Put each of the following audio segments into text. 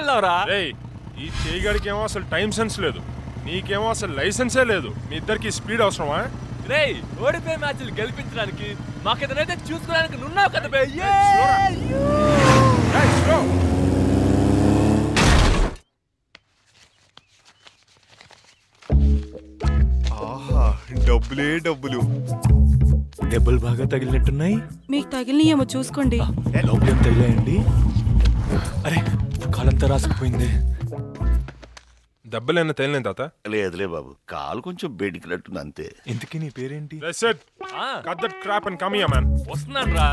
వెళ్దాంరా. ఈ చేయగడికి ఏమో అసలు టైం సెన్స్ లేదు, నీకేమో అసలు లైసెన్సే లేదు. మీ ఇద్దరికి స్పీడ్ అవసరమా? రేయ్ ఓడిపోయే మ్యాచ్లు గెలిపించడానికి మాకేదైతే చూసుకోవడానికి నున్నావు కదా బే. ఆహా డబ్బులే డబ్బులు. దెబ్బలు బాగా తగిలినట్టున్నాయి. మీకు తగిలినేమో చూసుకోండి. లోపలేం తగిలాయండి? అరే కాలంతా రాసుకుపోయింది. దెబ్బలేనా తగిలిన తాత? లేదులే బాబు, కాలు కొంచెం బెడికినట్టుంది అంతే. ఇంతకీ నీ పేరేంటి? వస్తున్నాను రా.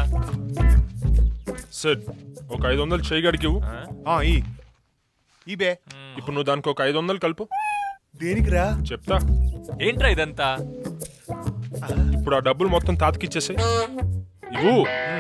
సిడ్ ఒక 500 చేయగడికి ఈ బే. ఇప్పుడు నువ్వు దానికి ఒక 500 కలుపు. దేనికిరా? చెప్తా. ఏంట్రా ఇదంతా? ఇప్పుడు ఆ డబ్బులు మొత్తం తాతకిచ్చేసే. ఇవ్వు.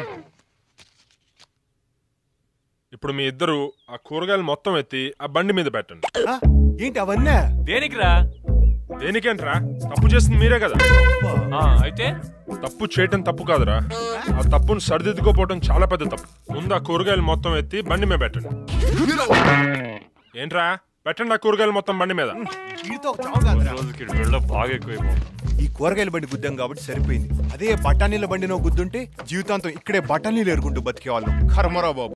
ఇప్పుడు మీ ఇద్దరు ఆ కూరగాయలు మొత్తం ఎత్తి ఆ బండి మీద పెట్టండి. ఏంటి అవన్నా? దేనికిరా? దేనికేంట్రా? తప్పు చేస్తుంది మీరే కదా. అయితే తప్పు చేయటం తప్పు కాదురా, ఆ తప్పును సరిదిద్దుకోపోవటం చాలా పెద్ద తప్పు. ముందు ఆ కూరగాయలు మొత్తం ఎత్తి బండి మీద పెట్టండి. ఏంట్రా? పెట్టండి ఆ కూరగాయలు మొత్తం బండి మీద. బాగా ఎక్కువైపోతుంది. ఈ కూరగాయల బండి గుద్దాం కాబట్టి సరిపోయింది. అదే బఠానీల బండి నువ్వు గుద్దుంటే జీవితాంతం ఇక్కడే బఠానీలు ఎరుకుంటూ బతికేవాళ్ళం. కర్మరా బాబు.